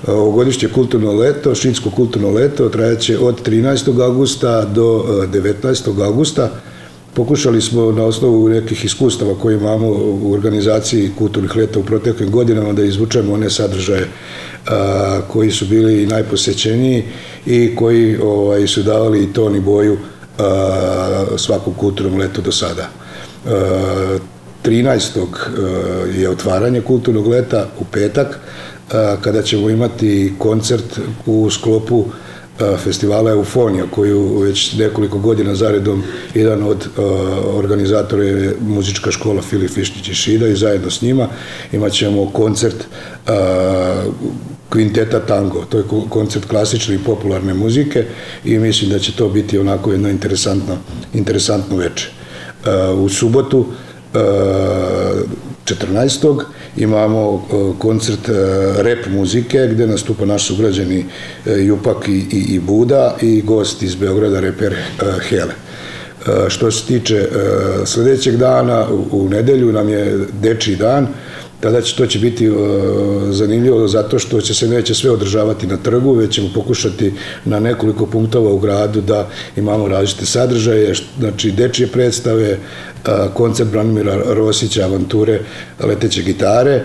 Ovogodišnje kulturno leto, Šidsko kulturno leto, trajaće od 13. augusta do 19. augusta. Pokušali smo na osnovu nekih iskustava koje imamo u organizaciji kulturnih leta u proteklim godinama da izvučemo one sadržaje koji su bili najposećeniji i koji su davali i ton i boju svakom kulturnom letu do sada. 13. je otvaranje kulturnog leta u petak, kada ćemo imati koncert u sklopu festivala Eufonija, koju već nekoliko godina zaredom jedan od organizatora je muzička škola Filip Fištić iz Šida i zajedno s njima imat ćemo koncert Kvinteta Tango. To je koncert klasične i popularne muzike i mislim da će to biti onako jedno interesantno veče. U subotu 14. imamo koncert rap muzike gde nastupa naš sugrađani Jupak i Buda i gost iz Beograda, reper Hele. Što se tiče sledećeg dana, u nedelju nam je Dečiji dan. Tada to će biti zanimljivo zato što se neće sve održavati na trgu, već ćemo pokušati na nekoliko punktova u gradu da imamo različite sadržaje, znači dečije predstave, koncert Branimira Rosića, avanture, leteće gitare,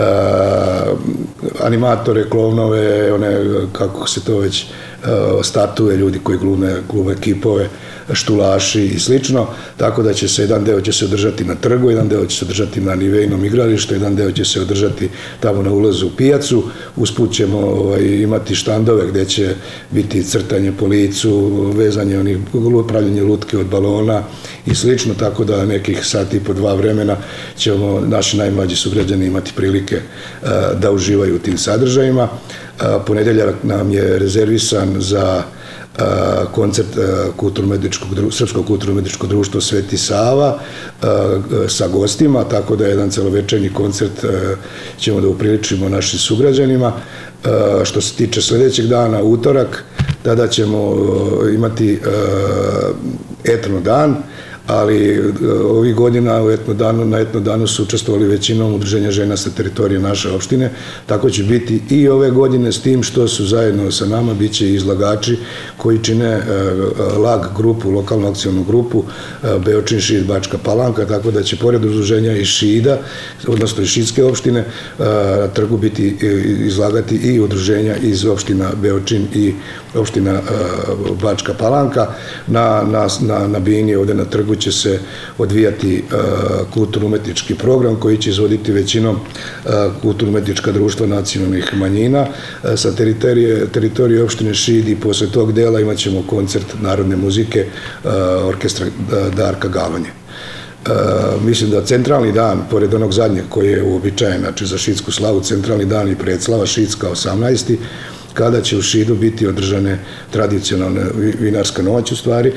animatore, klovnove, one, kako se to već statue, ljudi koji glume kipove, štulaši i slično, tako da će se jedan deo će se održati na trgu, jedan deo će se održati na nivejnom igralištu, jedan deo će se održati tamo na ulazu u pijacu, usput ćemo imati štandove gde će biti crtanje po licu, vezanje pravljenje lutke od balona i slično, tako da nekih sati i po 2 vremena ćemo naši najmlađi sugrađani imati prilike da uživaju u tim sadržajima. Ponedeljak nam je rezervisan za koncert Srpskog kulturno-umetničkog društva Sveti Sava sa gostima, tako da jedan celovečernji koncert ćemo da upriličimo našim sugrađanima. Što se tiče sledećeg dana, utorak, tada ćemo imati etno dan, ali ovih godina na etno danu su učestvovali većinom udruženja žena sa teritorije naše opštine, tako će biti i ove godine, s tim što su zajedno sa nama biće izlagači koji čine LAG grupu, lokalnu akcionu grupu Beočin, Šid, Bačka Palanka, tako da će pored udruženja iz Šida, odnosno iz Šidske opštine, na trgu biti izlagati i udruženja iz opština Beočin i opština Bačka Palanka. Na bini ovde na trgu će se odvijati kulturno-umetnički program koji će izvoditi većinom kulturno-umetnička društva nacionalnih manjina sa teritorije opštine Šid i posle tog dela imat ćemo koncert narodne muzike orkestra Darka Galanje. Mislim da centralni dan, pored onog zadnjeg koji je uobičajen, znači za Šidsku slavu, centralni dan i predslava Šidska 18. kada će u Šidu biti održane tradicionalne vinarska noć u stvari.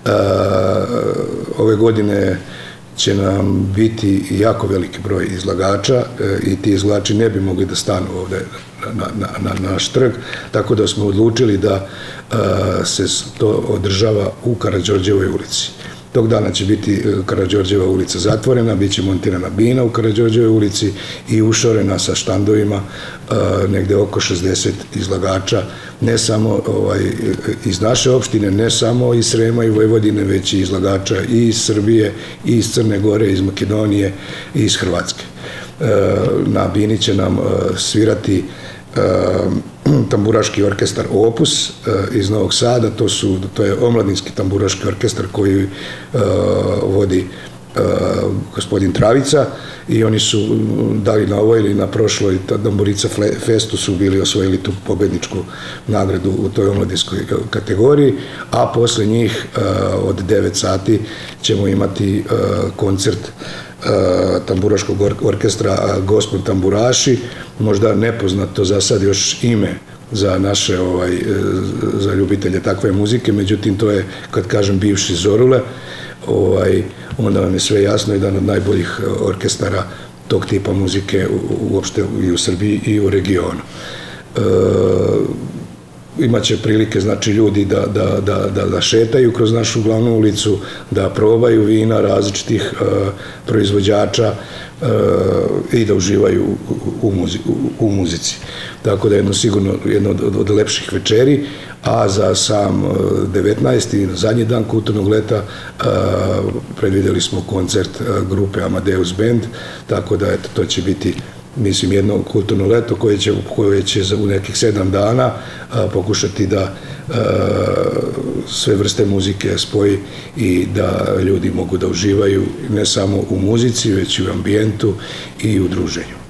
Ove godine će nam biti jako veliki broj izlagača i ti izlagači ne bi mogli da stanu ovde na naš trg, tako da smo odlučili da se to održava u Karađorđevoj ulici. Tog dana će biti Karađorđeva ulica zatvorena, bit će montirana bina u Karađorđevoj ulici i ušorena sa štandovima negde oko 60 izlagača, ne samo iz naše opštine, ne samo iz Srema i Vojvodine, već i izlagača i iz Srbije, i iz Crne Gore, iz Makedonije i iz Hrvatske. Na bini će nam svirati tamburaški orkestar Opus iz Novog Sada, to je omladinski tamburaški orkestar koji vodi gospodin Travica i oni su dali na ovoj ili na prošloj Tamburica festu su bili osvojili tu pobedničku nagradu u toj omladinskoj kategoriji, a posle njih od 9 sati ćemo imati koncert tamburaškog orkestra Gospon tamburaši, možda nepoznato za sad još ime za naše, za ljubitelje takve muzike, međutim to je, kad kažem, bivši Zorule, onda vam je sve jasno, jedan od najboljih orkestara tog tipa muzike uopšte i u Srbiji i u regionu. Imaće prilike, znači, ljudi da šetaju kroz našu glavnu ulicu, da probaju vina različitih proizvođača, i da uživaju u muzici. Tako da je sigurno jedno od lepših večeri, a za sam 19. zadnji dan kulturnog leta predvidjeli smo koncert grupe Amadeus Band, tako da to će biti, mislim, jedno kulturno leto koje će u nekih 7 dana pokušati da sve vrste muzike spoji i da ljudi mogu da uživaju ne samo u muzici, već i u ambijentu i u druženju.